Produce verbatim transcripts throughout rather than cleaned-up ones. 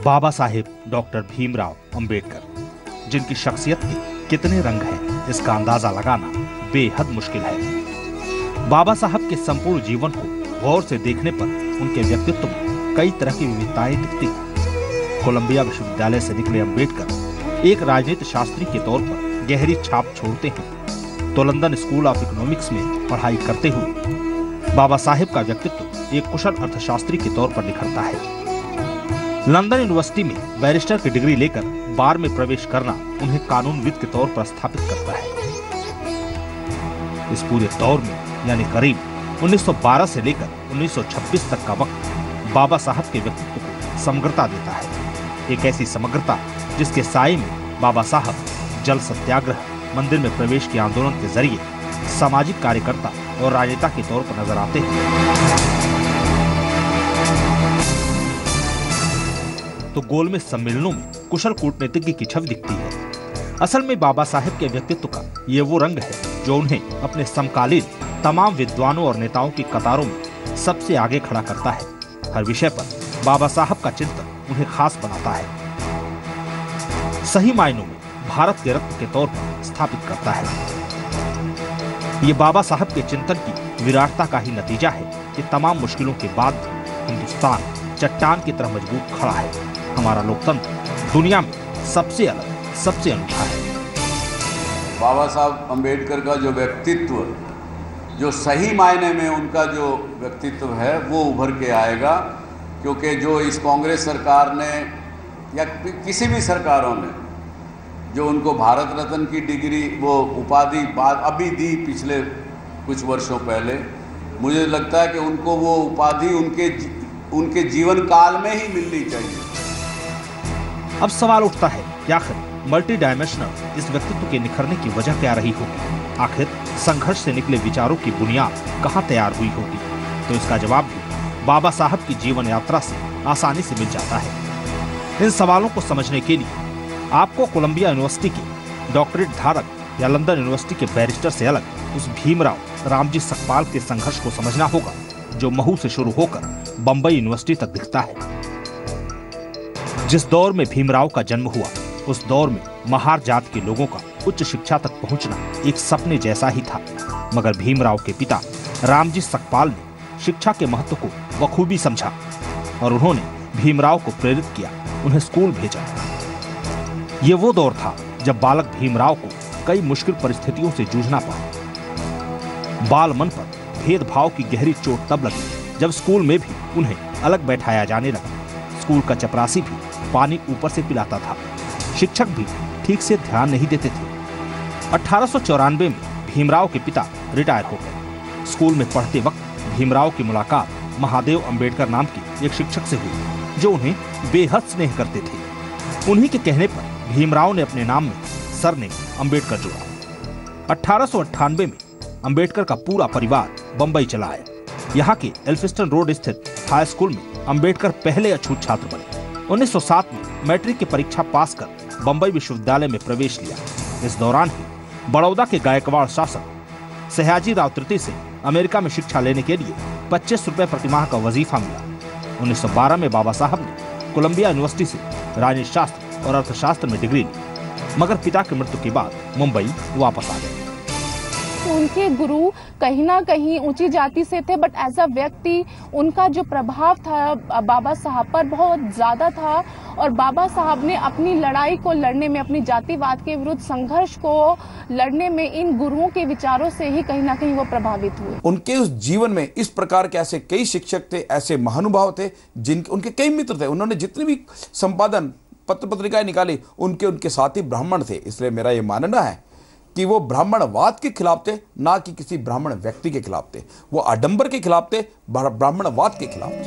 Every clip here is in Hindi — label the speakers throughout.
Speaker 1: बाबा साहेब डॉक्टर भीमराव अंबेडकर, जिनकी शख्सियत के कितने रंग हैं, इसका अंदाजा लगाना बेहद मुश्किल है। बाबा साहब के संपूर्ण जीवन को गौर से देखने पर उनके व्यक्तित्व में कई तरह की विविधताएं दिखती हैं। कोलंबिया विश्वविद्यालय से निकले अंबेडकर एक राजनीति शास्त्री के तौर पर गहरी छाप छोड़ते हैं, तो लंदन स्कूल ऑफ इकोनॉमिक्स में पढ़ाई करते हुए बाबा साहेब का व्यक्तित्व एक कुशल अर्थशास्त्री के तौर पर निखरता है। लंदन यूनिवर्सिटी में बैरिस्टर की डिग्री लेकर बार में प्रवेश करना उन्हें कानूनविद के तौर पर स्थापित करता है। इस पूरे दौर में यानी करीब उन्नीस सौ बारह से लेकर उन्नीस सौ छब्बीस तक का वक्त बाबा साहब के व्यक्तित्व को समग्रता देता है। एक ऐसी समग्रता जिसके साए में बाबा साहब जल सत्याग्रह, मंदिर में प्रवेश के आंदोलन के जरिए सामाजिक कार्यकर्ता और राजनेता के तौर पर नजर आते हैं। तो गोलमेज सम्मेलनों में कुशल कूटनीतिज्ञ की छवि दिखती है। असल में बाबा साहेब के व्यक्तित्व का ये वो रंग है जो उन्हें अपने समकालीन तमाम विद्वानों और नेताओं की कतारों में सबसे आगे खड़ा करता है। हर विषय पर बाबा साहब का चिंतन उन्हें खास बनाता है, सही मायनों में भारत के रत्न के तौर पर स्थापित करता है। ये बाबा साहब के चिंतन की विराटता का ही नतीजा है कि तमाम मुश्किलों के बाद हिंदुस्तान चट्टान की तरह मजबूत खड़ा है। हमारा लोकतंत्र दुनिया में सबसे अलग, सबसे अनूठा है।
Speaker 2: बाबा साहब अंबेडकर का जो व्यक्तित्व, जो सही मायने में उनका जो व्यक्तित्व है वो उभर के आएगा, क्योंकि जो इस कांग्रेस सरकार ने या किसी भी सरकारों ने जो उनको भारत रत्न की डिग्री, वो उपाधि बाद अभी दी पिछले कुछ वर्षों पहले, मुझे लगता है कि उनको वो उपाधि उनके उनके जीवन काल में ही मिलनी चाहिए।
Speaker 1: अब सवाल उठता है कि आखिर मल्टी डायमेंशनल इस व्यक्तित्व के निखरने की वजह क्या रही होगी? आखिर संघर्ष से निकले विचारों की बुनियाद कहाँ तैयार हुई होगी? तो इसका जवाब भी बाबा साहब की जीवन यात्रा से आसानी से मिल जाता है। इन सवालों को समझने के लिए आपको कोलंबिया यूनिवर्सिटी के डॉक्टरेट धारक या लंदन यूनिवर्सिटी के बैरिस्टर से अलग उस भीमराव रामजी सकपाल के संघर्ष को समझना होगा, जो महू से शुरू होकर बंबई यूनिवर्सिटी तक दिखता है। जिस दौर में भीमराव का जन्म हुआ, उस दौर में महार जात के लोगों का उच्च शिक्षा तक पहुंचना एक सपने जैसा ही था। मगर भीमराव के पिता रामजी सकपाल ने शिक्षा के महत्व को बखूबी समझा और उन्होंने भीमराव को प्रेरित किया, उन्हें स्कूल भेजा। ये वो दौर था जब बालक भीमराव को कई मुश्किल परिस्थितियों से जूझना पड़ा। बाल मन पर भेदभाव की गहरी चोट तब लगी जब स्कूल में भी उन्हें अलग बैठाया जाने लगा। स्कूल का चपरासी भी पानी ऊपर से पिलाता था, शिक्षक भी ठीक से ध्यान नहीं देते थे। अठारह सौ चौरानवे में भीमराव के पिता रिटायर हो गए। स्कूल में पढ़ते वक्त भीमराव की मुलाकात महादेव अंबेडकर नाम के एक शिक्षक से हुई, जो उन्हें बेहद स्नेह करते थे। उन्हीं के कहने पर भीमराव ने अपने नाम में सरनेम अंबेडकर जोड़ा। अठारह सौ अट्ठानवे में अंबेडकर का पूरा परिवार बंबई चला आया। यहाँ के एल्फिस्टन रोड स्थित हाई स्कूल में अंबेडकर पहले अछूत छात्र बने। उन्नीस सौ सात में मैट्रिक की परीक्षा पास कर बंबई विश्वविद्यालय में प्रवेश लिया। इस दौरान ही बड़ौदा के गायकवाड़ शासक सयाजी राव तृतीय से अमेरिका में शिक्षा लेने के लिए पच्चीस रुपए प्रतिमाह का वजीफा मिला। उन्नीस सौ बारह में बाबा साहब ने कोलंबिया यूनिवर्सिटी से राजनीति शास्त्र और अर्थशास्त्र में डिग्री ली, मगर पिता की मृत्यु के बाद मुंबई वापस आ गए।
Speaker 3: उनके गुरु कहीं ना कहीं ऊंची जाति से थे, बट एज अ व्यक्ति उनका जो प्रभाव था बाबा साहब पर बहुत ज्यादा था और बाबा साहब ने अपनी लड़ाई को लड़ने में, अपनी जातिवाद के विरुद्ध संघर्ष को लड़ने में इन गुरुओं के विचारों से ही कहीं ना कहीं वो प्रभावित हुए।
Speaker 4: उनके उस जीवन में इस प्रकार के ऐसे कई शिक्षक थे, ऐसे महानुभाव थे, जिनके उनके कई मित्र थे। उन्होंने जितने भी संपादन पत्र पत्रिकाएं निकाली, उनके उनके साथी ब्राह्मण थे। इसलिए मेरा ये मानना है कि वो ब्राह्मणवाद के खिलाफ थे, ना कि किसी ब्राह्मण व्यक्ति के खिलाफ थे। वो आडंबर के खिलाफ थे, ब्राह्मणवाद के खिलाफ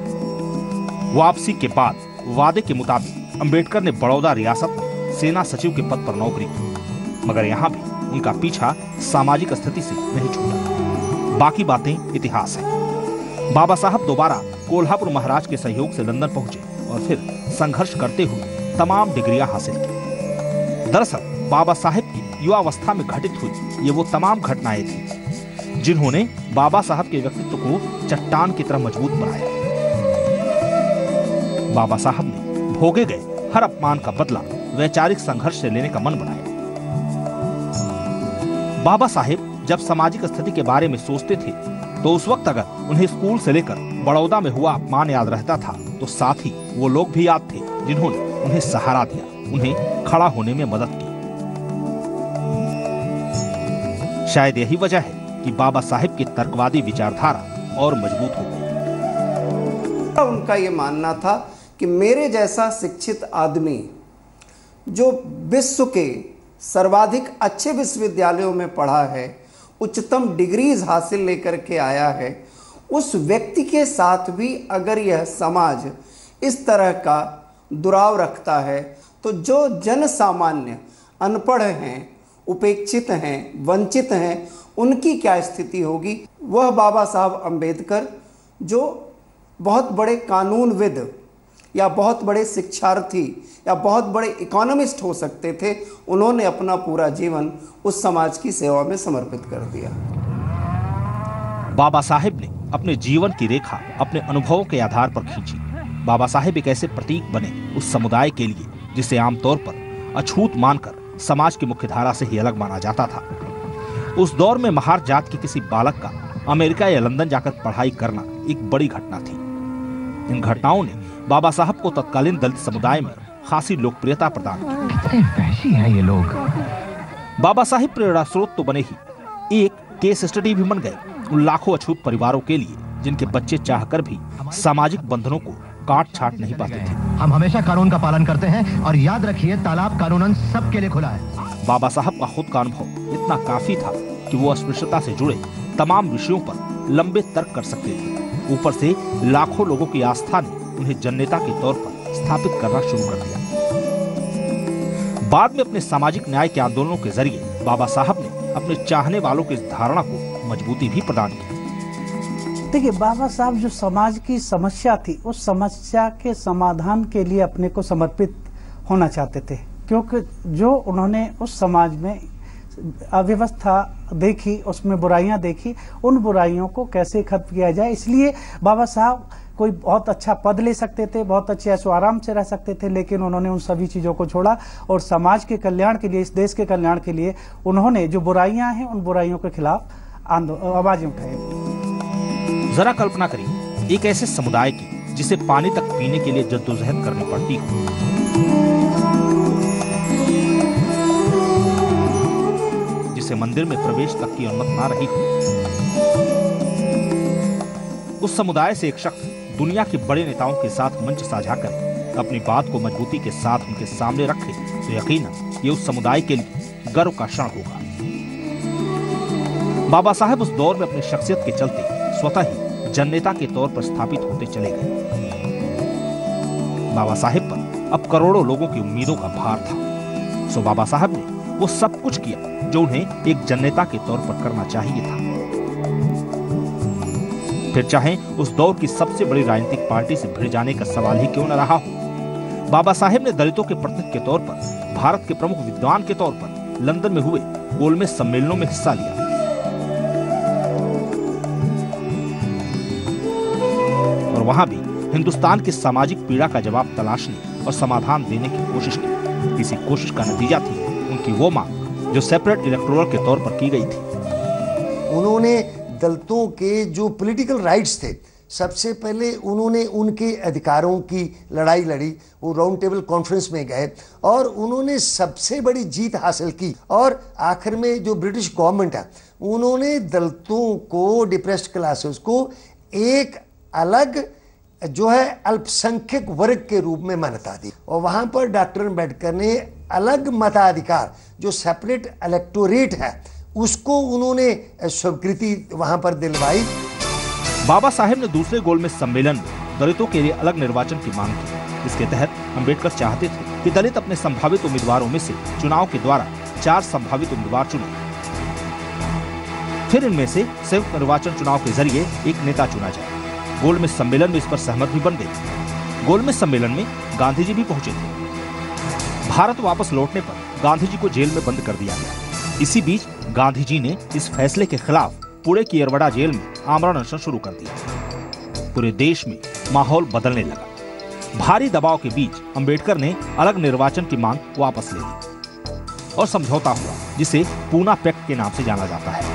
Speaker 4: थे।
Speaker 1: वापसी के बाद वादे के मुताबिक अंबेडकर ने बड़ौदा रियासत में सेना सचिव के पद पर नौकरी की, मगर यहाँ भी उनका पीछा सामाजिक स्थिति से नहीं छूटा। बाकी बातें इतिहास है। बाबा साहब दोबारा कोल्हापुर महाराज के सहयोग से लंदन पहुंचे और फिर संघर्ष करते हुए तमाम डिग्रियां हासिल की। दरअसल बाबा साहेब की युवावस्था में घटित हुई ये वो तमाम घटनाएं थी जिन्होंने बाबा साहब के व्यक्तित्व को चट्टान की तरह मजबूत बनाया। बाबा साहब ने भोगे गए हर अपमान का बदला वैचारिक संघर्ष से लेने का मन बनाया। बाबा साहेब जब सामाजिक स्थिति के बारे में सोचते थे तो उस वक्त अगर उन्हें स्कूल से लेकर बड़ौदा में हुआ अपमान याद रहता था तो साथ ही वो लोग भी याद थे जिन्होंने उन्हें सहारा दिया, उन्हें खड़ा होने में मदद की। शायद यही वजह है कि बाबा साहेब की तर्कवादी विचारधारा और मजबूत हो गई।
Speaker 5: उनका ये मानना था कि मेरे जैसा शिक्षित आदमी जो विश्व के सर्वाधिक अच्छे विश्वविद्यालयों में पढ़ा है, उच्चतम डिग्रीज हासिल लेकर के आया है, उस व्यक्ति के साथ भी अगर यह समाज इस तरह का दुराव रखता है तो जो जन सामान्य अनपढ़ हैं, उपेक्षित हैं, वंचित हैं, उनकी क्या स्थिति होगी। वह बाबा साहब अंबेडकर जो बहुत बड़े कानूनविद या बहुत बड़े शिक्षार्थी या बहुत बड़े इकोनॉमिस्ट हो सकते थे, उन्होंने अपना पूरा जीवन उस समाज की सेवा में समर्पित कर दिया।
Speaker 1: बाबा साहेब ने अपने जीवन की रेखा अपने अनुभवों के आधार पर खींची। बाबा साहेब एक ऐसे प्रतीक बने उस समुदाय के लिए जिसे आमतौर पर अछूत मानकर समाज की मुख्यधारा से ही अलग माना जाता था। उस दौर में महार जात के किसी बालक का अमेरिका या लंदन जाकर पढ़ाई करना एक बड़ी घटना थी। इन घटनाओं ने बाबा साहब को तत्कालीन दलित समुदाय में खासी लोकप्रियता प्रदान की।
Speaker 6: कितने वैसी हैं ये लोग।
Speaker 1: बाबा साहिब प्रेरणा स्रोत तो बने ही, एक केस स्टडी भी बन गए उन लाखों अछूत परिवारों के लिए जिनके बच्चे चाहकर भी सामाजिक बंधनों को काट छाट नहीं पाते थे।
Speaker 6: हम हमेशा कानून का पालन करते हैं और याद रखिए तालाब कानूनन सबके लिए खुला है।
Speaker 1: बाबा साहब का खुद का अनुभव इतना काफी था कि वो अस्पृश्यता से जुड़े तमाम विषयों पर लंबे तर्क कर सकते थे। ऊपर से लाखों लोगों की आस्था ने उन्हें जननेता के तौर पर स्थापित करना शुरू कर दिया। बाद में अपने सामाजिक न्याय के आंदोलनों के जरिए बाबा साहब ने अपने चाहने वालों की इस धारणा को मजबूती भी प्रदान की।
Speaker 7: देखिए, बाबा साहब जो समाज की समस्या थी, उस समस्या के समाधान के लिए अपने को समर्पित होना चाहते थे, क्योंकि जो उन्होंने उस समाज में अव्यवस्था देखी, उसमें बुराइयां देखी, उन बुराइयों को कैसे खत्म किया जाए। इसलिए बाबा साहब कोई बहुत अच्छा पद ले सकते थे, बहुत अच्छे ऐशो आराम से रह सकते थे, लेकिन उन्होंने उन सभी चीज़ों को छोड़ा और समाज के कल्याण के लिए, इस देश के कल्याण के लिए उन्होंने जो बुराइयां हैं उन बुराइयों के खिलाफ आवाजें उठाई।
Speaker 1: जरा कल्पना करिए एक ऐसे समुदाय की जिसे पानी तक पीने के लिए जद्दोजहद करनी पड़ती हो, जिसे मंदिर में प्रवेश तक की अनुमति ना रही हो। उस समुदाय से एक शख्स दुनिया के बड़े नेताओं के साथ मंच साझा कर अपनी बात को मजबूती के साथ उनके सामने रखे तो यकीनन ये उस समुदाय के लिए गर्व का क्षण होगा। बाबा साहब उस दौर में अपनी शख्सियत के चलते स्वतः ही जननेता के तौर पर स्थापित होते चले गए। बाबा साहब पर अब करोड़ों लोगों की उम्मीदों का भार था। सो बाबा साहब ने वो सब कुछ किया जो उन्हें एक जननेता के तौर पर करना चाहिए था। फिर चाहे उस दौर की सबसे बड़ी राजनीतिक पार्टी से भिड़ जाने का सवाल ही क्यों न रहा हो, बाबा साहेब ने दलितों के प्रतिनिधि के तौर पर, भारत के प्रमुख विद्वान के तौर पर लंदन में हुए गोलमेज सम्मेलनों में हिस्सा लिया और वहां भी हिंदुस्तान की सामाजिक पीड़ा का जवाब तलाशने और समाधान देने की कोशिश की। इसी कोशिश का नतीजा थी उनकी वो मांग जो सेपरेट इलेक्टोरल के तौर पर की गई थी।
Speaker 8: उन्होंने दलितों के जो पॉलिटिकल राइट्स थे, सबसे पहले उन्होंने उनके अधिकारों की लड़ाई लड़ी। वो राउंड टेबल कॉन्फ्रेंस में गए और उन्होंने सबसे बड़ी जीत हासिल की और आखिर में जो ब्रिटिश गवर्नमेंट है उन्होंने दलितों को, डिप्रेस्ड क्लासेस को एक अलग जो है अल्पसंख्यक वर्ग के रूप में मान्यता दी और वहां पर डॉक्टर अम्बेडकर ने अलग मताधिकार जो सेपरेट इलेक्टोरेट है उसको उन्होंने स्वीकृति वहां पर दिलवाई।
Speaker 1: बाबा साहेब ने दूसरे गोलमेज सम्मेलन में दलितों के लिए अलग निर्वाचन की मांग की। इसके तहत अम्बेडकर चाहते थे कि दलित अपने संभावित उम्मीदवारों में से चुनाव के द्वारा चार संभावित उम्मीदवार चुने, फिर इनमें से संयुक्त निर्वाचन चुनाव के जरिए एक नेता चुना जाए। गोलमेज सम्मेलन में इस पर सहमत भी बन गए। गोलमेज सम्मेलन में गांधी जी भी पहुंचे थे। भारत वापस लौटने पर गांधी जी को जेल में बंद कर दिया गया। इसी बीच गांधी जी ने इस फैसले के खिलाफ पुणे की यरवड़ा जेल में आमरण अनशन शुरू कर दिया। पूरे देश में माहौल बदलने लगा। भारी दबाव के बीच अंबेडकर ने अलग निर्वाचन की मांग वापस ले ली और समझौता हुआ, जिसे पूना पैक्ट के नाम से जाना जाता है।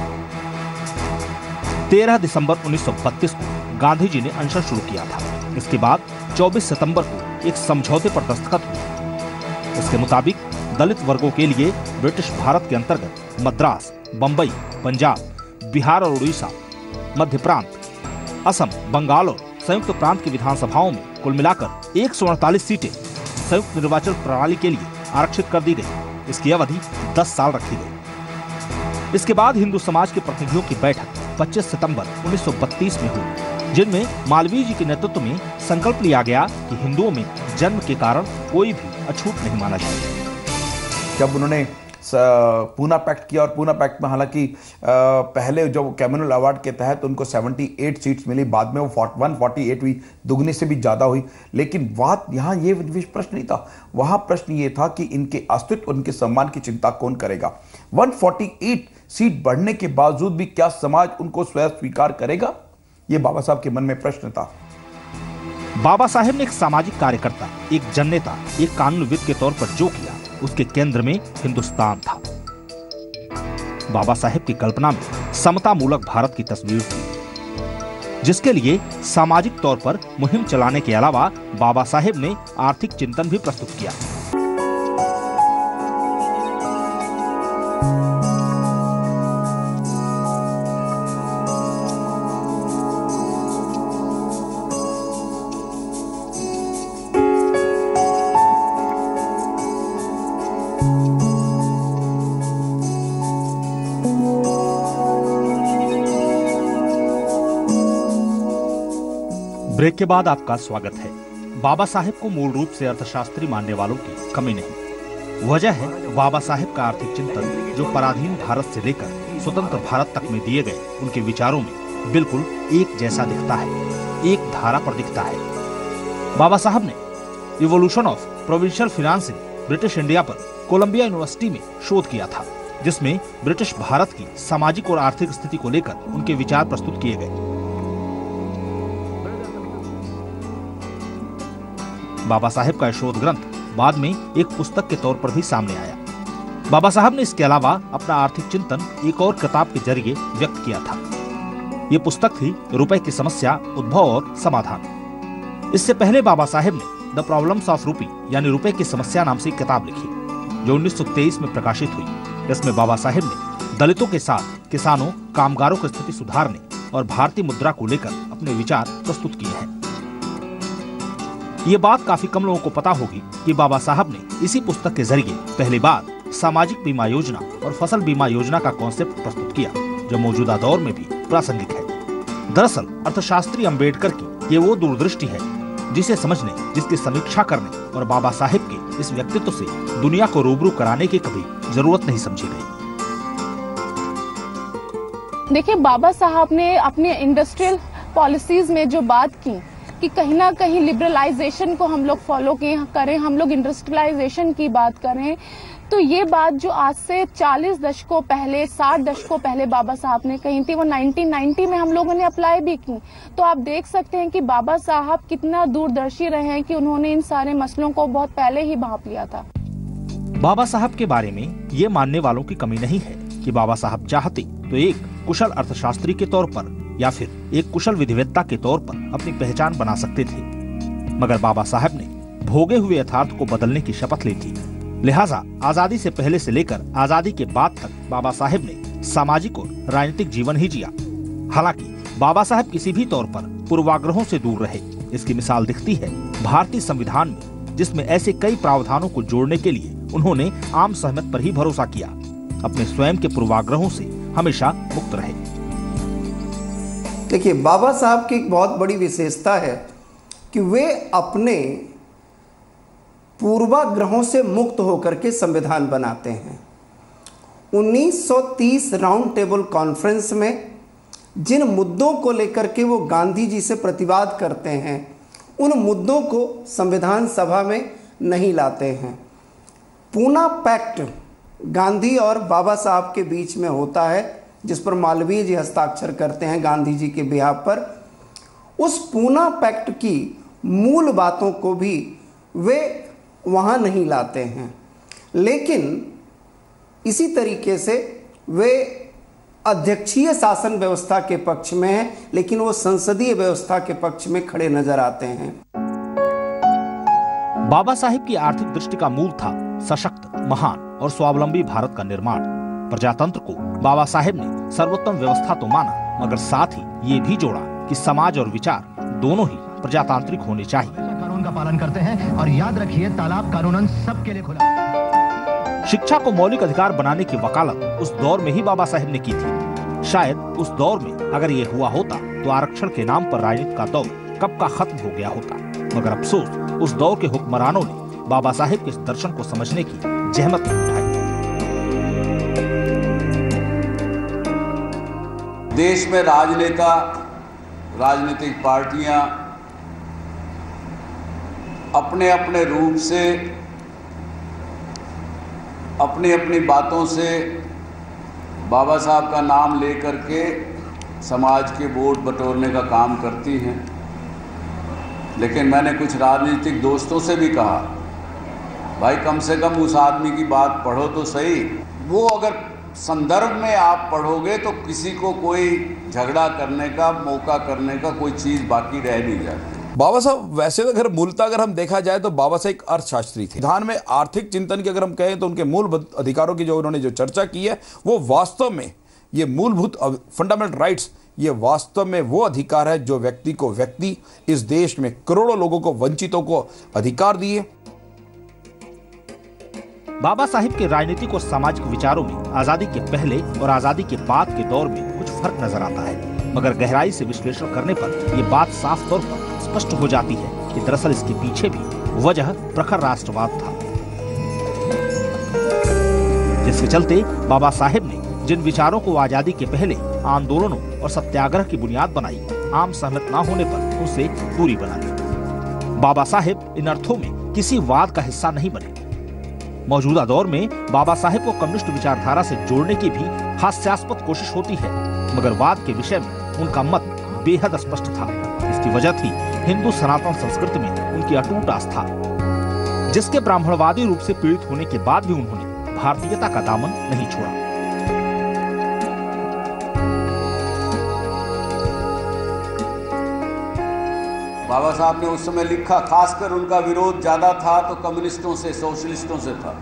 Speaker 1: तेरह दिसंबर उन्नीस सौ बत्तीस को गांधी जी ने अनशन शुरू किया था। इसके बाद चौबीस सितंबर को एक समझौते पर दस्तखत हुए। इसके मुताबिक दलित वर्गों के लिए ब्रिटिश भारत के अंतर्गत मद्रास, बंबई, पंजाब, बिहार और उड़ीसा, मध्य प्रांत, असम, बंगाल और संयुक्त प्रांत की विधानसभाओं में कुल मिलाकर एक सौ अड़तालीस सीटें संयुक्त निर्वाचन प्रणाली के लिए आरक्षित कर दी गई। इसकी अवधि दस साल रखी गई। इसके बाद हिंदू समाज के प्रतिनिधियों की बैठक पच्चीस सितंबर उन्नीस सौ बत्तीस में हुई, जिनमें मालवीय जी के नेतृत्व में संकल्प लिया गया कि हिंदुओं में जन्म के कारण कोई भी अछूत नहीं माना जाए।
Speaker 4: जब उन्होंने पूना पैक्ट किया, और पूना पैक्ट में हालांकि पहले जो कैमनल अवार्ड के तहत उनको अठहत्तर सीट्स मिली, बाद में वो एक सौ अड़तालीस हुई, दुगनी से भी ज़्यादा हुई। लेकिन बात यहाँ ये प्रश्न नहीं था, वहाँ प्रश्न ये था कि इनके अस्तित्व, उनके सम्मान की चिंता कौन करेगा। एक सौ अड़तालीस सीट बढ़ने के बावजूद भी क्या समाज उनको स्वयं स्वीकार करेगा, ये बाबा साहब के मन में प्रश्न था।
Speaker 1: बाबा साहेब ने एक सामाजिक कार्यकर्ता, एक जननेता, एक कानूनविद के तौर पर जो किया, उसके केंद्र में हिंदुस्तान था। बाबा साहेब की कल्पना में समता मूलक भारत की तस्वीर थी, जिसके लिए सामाजिक तौर पर मुहिम चलाने के अलावा बाबा साहेब ने आर्थिक चिंतन भी प्रस्तुत किया। ब्रेक के बाद आपका स्वागत है। बाबा साहेब को मूल रूप से अर्थशास्त्री मानने वालों की कमी नहीं। वजह है बाबा साहेब का आर्थिक चिंतन, जो पराधीन भारत से लेकर स्वतंत्र भारत तक में दिए गए उनके विचारों में बिल्कुल एक जैसा दिखता है, एक धारा पर दिखता है। बाबा साहब ने evolution of provincial finance in British India पर कोलंबिया यूनिवर्सिटी में शोध किया था, जिसमें ब्रिटिश भारत की सामाजिक और आर्थिक स्थिति को लेकर उनके विचार प्रस्तुत किए गए। बाबा साहेब का शोध ग्रंथ बाद में एक पुस्तक के तौर पर भी सामने आया। बाबा साहब ने इसके अलावा अपना आर्थिक चिंतन एक और किताब के जरिए व्यक्त किया था। ये पुस्तक थी रुपए की समस्या, उद्भव और समाधान। इससे पहले बाबा साहेब ने द प्रॉब्लम्स ऑफ रूपी यानी रुपए की समस्या नाम से एक किताब लिखी, जो उन्नीस सौ तेईस में प्रकाशित हुई। इसमें बाबा साहेब ने दलितों के साथ किसानों, कामगारों की स्थिति सुधारने और भारतीय मुद्रा को लेकर अपने विचार प्रस्तुत किए हैं। ये बात काफी कम लोगों को पता होगी कि बाबा साहब ने इसी पुस्तक के जरिए पहली बार सामाजिक बीमा योजना और फसल बीमा योजना का कॉन्सेप्ट प्रस्तुत किया, जो मौजूदा दौर में भी प्रासंगिक है। दरअसल अर्थशास्त्री अंबेडकर की ये वो दूरदृष्टि है जिसे समझने, जिसकी समीक्षा करने और बाबा साहेब के इस व्यक्तित्व से दुनिया को रूबरू कराने की कभी जरूरत नहीं समझी गई।
Speaker 3: देखिए, बाबा साहब ने अपने इंडस्ट्रियल पॉलिसीज में जो बात की कि कहीं ना कहीं लिबरलाइजेशन को हम लोग फॉलो करें, हम लोग इंडस्ट्रियलाइजेशन की बात करें, तो ये बात जो आज से चालीस दशकों पहले, साठ दशकों पहले बाबा साहब ने कही थी, वो उन्नीस सौ नब्बे में हम लोगों ने अप्लाई भी की। तो आप देख सकते हैं कि बाबा साहब कितना दूरदर्शी रहे हैं कि उन्होंने इन सारे मसलों को बहुत पहले ही भांप लिया था।
Speaker 1: बाबा साहब के बारे में ये मानने वालों की कमी नहीं है कि बाबा साहब चाहते तो एक कुशल अर्थशास्त्री के तौर पर या फिर एक कुशल विधिवेत्ता के तौर पर अपनी पहचान बना सकते थे, मगर बाबा साहब ने भोगे हुए यथार्थ को बदलने की शपथ ली थी। लिहाजा आजादी से पहले से लेकर आजादी के बाद तक बाबा साहब ने सामाजिक और राजनीतिक जीवन ही जिया। हालांकि बाबा साहब किसी भी तौर पर पूर्वाग्रहों से दूर रहे। इसकी मिसाल दिखती है भारतीय संविधान में, जिसमें ऐसे कई प्रावधानों को जोड़ने के लिए उन्होंने आम सहमत पर ही भरोसा किया। अपने स्वयं के पूर्वाग्रहों से हमेशा मुक्त रहे।
Speaker 5: देखिए, बाबा साहब की एक बहुत बड़ी विशेषता है कि वे अपने पूर्वाग्रहों से मुक्त होकर के संविधान बनाते हैं। उन्नीस सौ तीस राउंड टेबल कॉन्फ्रेंस में जिन मुद्दों को लेकर के वो गांधी जी से प्रतिवाद करते हैं, उन मुद्दों को संविधान सभा में नहीं लाते हैं। पूना पैक्ट गांधी और बाबा साहब के बीच में होता है, जिस पर मालवीय जी हस्ताक्षर करते हैं गांधी जी के बिहाफ पर। उस पूना पैक्ट की मूल बातों को भी वे वहाँ नहीं लाते हैं। लेकिन इसी तरीके से वे अध्यक्षीय शासन व्यवस्था के पक्ष में हैं, लेकिन वो संसदीय व्यवस्था के पक्ष में खड़े नजर आते हैं।
Speaker 1: बाबा साहेब की आर्थिक दृष्टि का मूल था सशक्त, महान और स्वावलंबी भारत का निर्माण। प्रजातंत्र को बाबा साहेब ने सर्वोत्तम व्यवस्था तो माना, मगर साथ ही ये भी जोड़ा कि समाज और विचार दोनों ही प्रजातांत्रिक होने चाहिए।
Speaker 6: कानून का पालन करते हैं और याद रखिए तालाब कानूनन सबके लिए खुला।
Speaker 1: शिक्षा को मौलिक अधिकार बनाने की वकालत उस दौर में ही बाबा साहेब ने की थी। शायद उस दौर में अगर ये हुआ होता तो आरक्षण के नाम पर राजनीति का दौर कब का खत्म हो गया होता। मगर अफसोस, उस दौर के हुक्मरानों ने बाबा साहेब के इस दर्शन को समझने की जहमत नहीं उठाई।
Speaker 2: देश में राजनेता, राजनीतिक पार्टियां अपने अपने रूप से, अपनी अपनी बातों से बाबा साहब का नाम लेकर के समाज के वोट बटोरने का काम करती हैं। लेकिन मैंने कुछ राजनीतिक दोस्तों से भी कहा, भाई कम से कम उस आदमी की बात पढ़ो तो सही। वो अगर संदर्भ में आप पढ़ोगे तो किसी को कोई झगड़ा करने का, मौका करने का कोई चीज़ बाकी रह नहीं जाती।
Speaker 4: बाबा साहब वैसे तो अगर मूलतः अगर हम देखा जाए तो बाबा साहब एक अर्थशास्त्री थे। संविधान में आर्थिक चिंतन की अगर हम कहें तो उनके मूलभूत अधिकारों की जो उन्होंने जो चर्चा की है, वो वास्तव में ये मूलभूत फंडामेंटल राइट्स, ये वास्तव में वो अधिकार है जो व्यक्ति को व्यक्ति, इस देश में करोड़ों लोगों को, वंचितों को अधिकार दिए।
Speaker 1: बाबा साहिब के राजनीतिक और सामाजिक विचारों में आजादी के पहले और आजादी के बाद के दौर में कुछ फर्क नजर आता है, मगर गहराई से विश्लेषण करने पर यह बात साफ तौर पर स्पष्ट हो जाती है कि दरअसल इसके पीछे भी वजह प्रखर राष्ट्रवाद था, जिसके चलते बाबा साहेब ने जिन विचारों को आजादी के पहले आंदोलनों और सत्याग्रह की बुनियाद बनाई, आम सहमत न होने पर उसे दूरी बना ली। बाबा साहेब इन अर्थों में किसी वाद का हिस्सा नहीं बने। मौजूदा दौर में बाबा साहेब को कम्युनिस्ट विचारधारा से जोड़ने की भी हास्यास्पद कोशिश होती है, मगर वाद के विषय में उनका मत बेहद स्पष्ट था। इसकी वजह थी हिंदू सनातन संस्कृति में उनकी अटूट आस्था, जिसके ब्राह्मणवादी रूप से पीड़ित होने के बाद भी उन्होंने भारतीयता का दामन नहीं छोड़ा।
Speaker 2: बाबा साहब ने उस समय लिखा, खासकर उनका विरोध ज्यादा था तो कम्युनिस्टों से, सोशलिस्टों से था।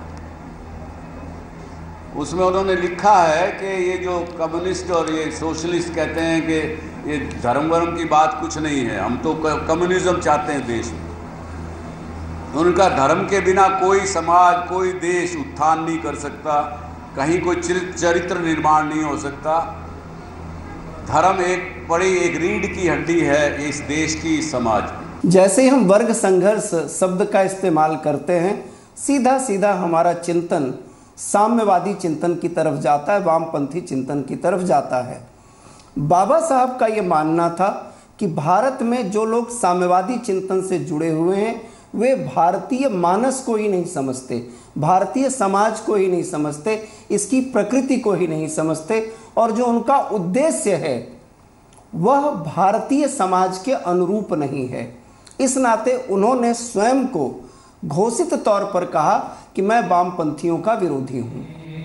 Speaker 2: उसमें उन्होंने लिखा है कि ये जो कम्युनिस्ट और ये सोशलिस्ट कहते हैं कि ये धर्म वर्म की बात कुछ नहीं है, हम तो कम्युनिज्म चाहते हैं देश में। उनका धर्म के बिना कोई समाज, कोई देश उत्थान नहीं कर सकता, कहीं कोई चरित्र निर्माण नहीं हो सकता। धर्म एक बड़ी एक रीढ़ की हड्डी है इस देश की, इस समाज की।
Speaker 5: जैसे ही हम वर्ग संघर्ष शब्द का इस्तेमाल करते हैं, सीधा सीधा हमारा चिंतन साम्यवादी चिंतन की तरफ जाता है, वामपंथी चिंतन की तरफ जाता है। बाबा साहब का ये मानना था कि भारत में जो लोग साम्यवादी चिंतन से जुड़े हुए हैं वे भारतीय मानस को ही नहीं समझते, भारतीय समाज को ही नहीं समझते, इसकी प्रकृति को ही नहीं समझते, और जो उनका उद्देश्य है वह भारतीय समाज के अनुरूप नहीं है। इस नाते उन्होंने स्वयं को घोषित तौर पर कहा कि मैं वामपंथियों का विरोधी हूं।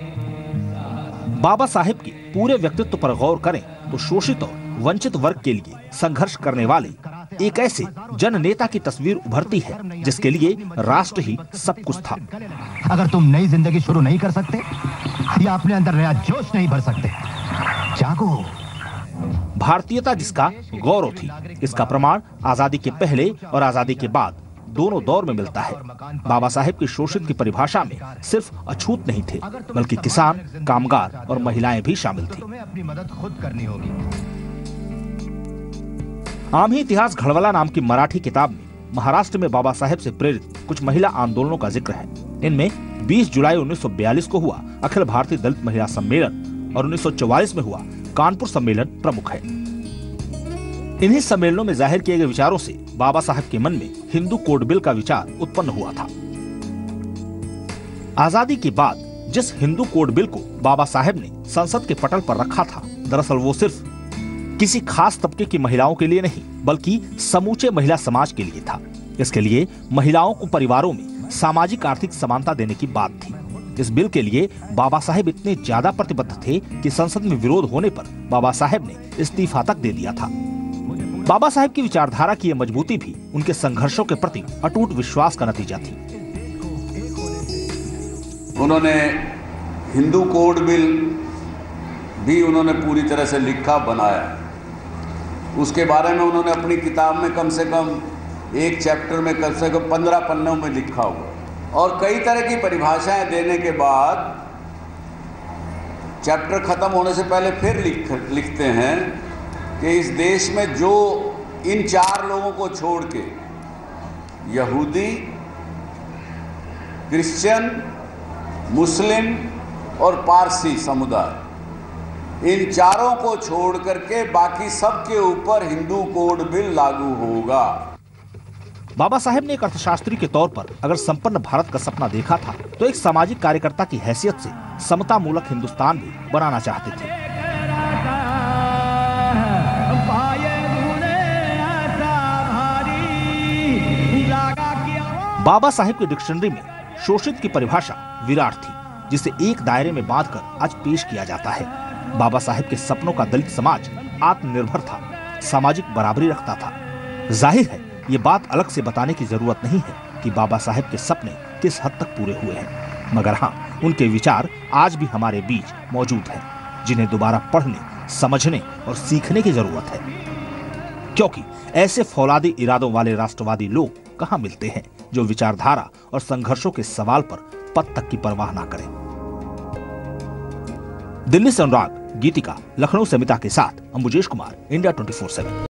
Speaker 1: बाबा साहेब के पूरे व्यक्तित्व पर गौर करें तो शोषित और वंचित वर्ग के लिए संघर्ष करने वाले एक ऐसे जन नेता की तस्वीर उभरती है जिसके लिए राष्ट्र ही सब कुछ था।
Speaker 6: अगर तुम नई जिंदगी शुरू नहीं कर सकते या अपने अंदर नया जोश नहीं भर सकते, जागो।
Speaker 1: भारतीयता जिसका गौरव थी, इसका प्रमाण आजादी के पहले और आजादी के बाद दोनों दौर में मिलता है। बाबा साहेब की शोषित की परिभाषा में सिर्फ अछूत नहीं थे, बल्कि किसान, कामगार और महिलाएं भी शामिल थी।
Speaker 6: अपनी मदद खुद करनी होगी।
Speaker 1: आम ही इतिहास घड़वला नाम की मराठी किताब में महाराष्ट्र में बाबा साहेब से प्रेरित कुछ महिला आंदोलनों का जिक्र है। इनमें बीस जुलाई उन्नीस सौ बयालीस को हुआ अखिल भारतीय दलित महिला सम्मेलन और उन्नीस सौ चौवालीस में हुआ कानपुर सम्मेलन प्रमुख है। इन्हीं सम्मेलनों में जाहिर किए गए विचारों से बाबा साहब के मन में हिंदू कोड बिल का विचार उत्पन्न हुआ था। आजादी के बाद जिस हिंदू कोड बिल को बाबा साहब ने संसद के पटल पर रखा था, दरअसल वो सिर्फ किसी खास तबके की महिलाओं के लिए नहीं, बल्कि समूचे महिला समाज के लिए था। इसके लिए महिलाओं को परिवारों में सामाजिक आर्थिक समानता देने की बात थी। इस बिल के लिए बाबा साहेब इतने ज्यादा प्रतिबद्ध थे कि संसद में विरोध होने पर बाबा साहेब ने इस्तीफा तक दे दिया था। बाबा साहेब की विचारधारा की यह मजबूती भी उनके संघर्षों के प्रति अटूट विश्वास का नतीजा थी।
Speaker 2: उन्होंने हिंदू कोड बिल भी उन्होंने पूरी तरह से लिखा बनाया। उसके बारे में उन्होंने अपनी किताब में कम से कम एक चैप्टर में कम से कम पंद्रह पन्नों में लिखा हुआ, और कई तरह की परिभाषाएं देने के बाद चैप्टर खत्म होने से पहले फिर लिख लिखते हैं कि इस देश में जो इन चार लोगों को छोड़ के यहूदी, क्रिश्चियन, मुस्लिम और पारसी समुदाय, इन चारों को छोड़ करके बाकी सबके ऊपर हिंदू कोड बिल लागू होगा।
Speaker 1: बाबा साहेब ने एक अर्थशास्त्री के तौर पर अगर संपन्न भारत का सपना देखा था, तो एक सामाजिक कार्यकर्ता की हैसियत से समता मूलक हिंदुस्तान भी बनाना चाहते थे। बाबा साहेब की डिक्शनरी में शोषित की परिभाषा विराट थी, जिसे एक दायरे में बांधकर आज पेश किया जाता है। बाबा साहेब के सपनों का दलित समाज आत्मनिर्भर था, सामाजिक बराबरी रखता था। जाहिर है ये बात अलग से बताने की जरूरत नहीं है कि बाबा साहेब के सपने किस हद तक पूरे हुए हैं, मगर हाँ, उनके विचार आज भी हमारे बीच मौजूद हैं, जिन्हें दोबारा पढ़ने, समझने और सीखने की जरूरत है। क्योंकि ऐसे फौलादी इरादों वाले राष्ट्रवादी लोग कहाँ मिलते हैं जो विचारधारा और संघर्षों के सवाल पर पद तक की परवाह ना करें। दिल्ली से अनुराग, गीतिका, लखनऊ से मिता के साथ Ambujesh Kumar, India twenty four seven.